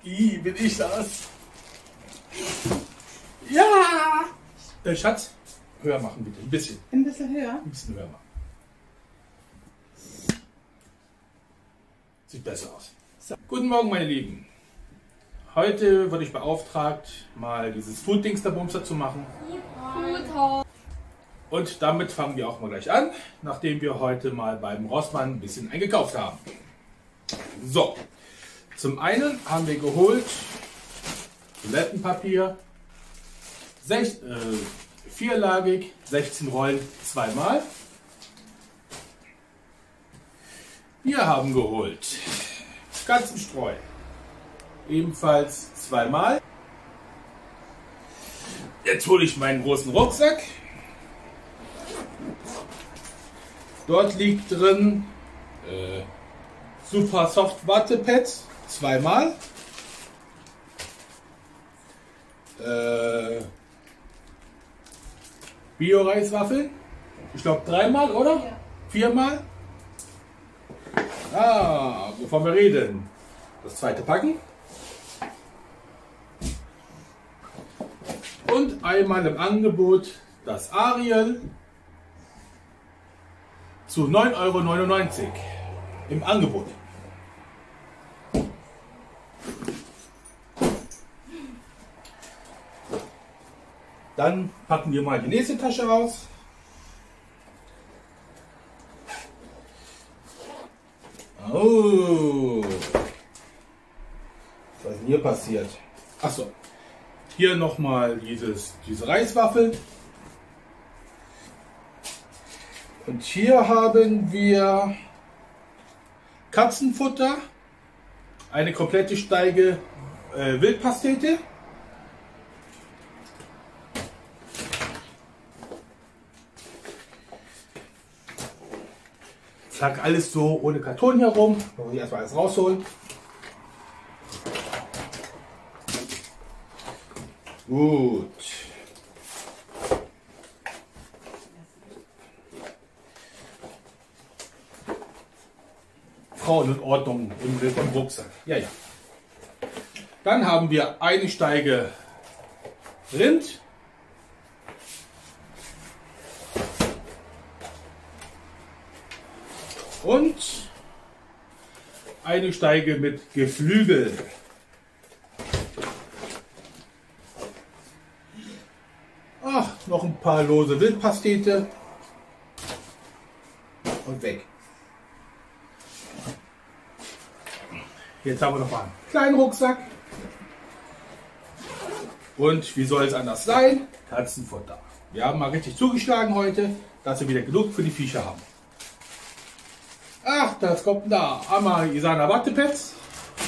Bin ich das? Ja! Schatz, höher machen bitte, ein bisschen. Ein bisschen höher? Ein bisschen höher machen. Sieht besser aus. So. Guten Morgen, meine Lieben. Heute wurde ich beauftragt, mal dieses Food-Dings der Bumster zu machen. Und damit fangen wir auch mal gleich an, nachdem wir heute mal beim Rossmann ein bisschen eingekauft haben. So, zum einen haben wir geholt Toilettenpapier, 4-lagig, 16 Rollen, zweimal. Wir haben geholt Katzenstreu, ebenfalls zweimal. Jetzt hole ich meinen großen Rucksack. Dort liegt drin Super Soft Wattepads, zweimal. Bio-Reiswaffeln, ich glaube 3-mal, oder? Ja. 4-mal. Wovon wir reden. Das zweite packen. Und einmal im Angebot das Ariel zu 9,99 € im Angebot. Dann packen wir mal die nächste Tasche aus. Oh, was ist denn hier passiert? Achso, hier nochmal diese Reiswaffel. Und hier haben wir Katzenfutter, eine komplette Steige Wildpastete. Zack, alles so ohne Karton herum. Muss ich erstmal alles rausholen. Gut. Frauen in Ordnung im Rucksack. Ja, ja. Dann haben wir eine Steige Rind. Und eine Steige mit Geflügel. Ach, noch ein paar lose Wildpastete. Und weg. Jetzt haben wir noch mal einen kleinen Rucksack. Und wie soll es anders sein? Katzenfutter. Wir haben mal richtig zugeschlagen heute, dass wir wieder genug für die Viecher haben. Ach, das kommt da. Einmal Isana Wattepads.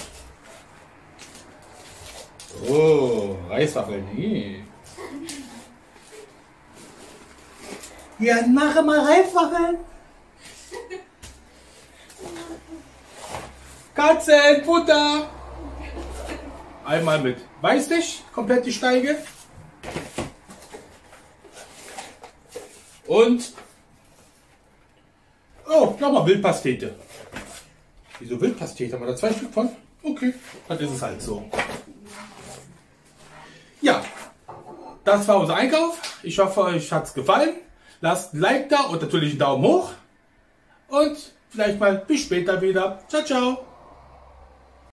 Oh, Reiswaffeln. Nee. Ja, mache mal Reiswaffeln. Katzenfutter. Einmal mit Weißfisch, komplett die Steige. Und nochmal Wildpastete. Wieso Wildpastete? Haben wir da 2 Stück von? Okay, dann ist es halt so. Ja, das war unser Einkauf. Ich hoffe, euch hat es gefallen. Lasst ein Like da und natürlich einen Daumen hoch. Und vielleicht mal bis später wieder. Ciao, ciao.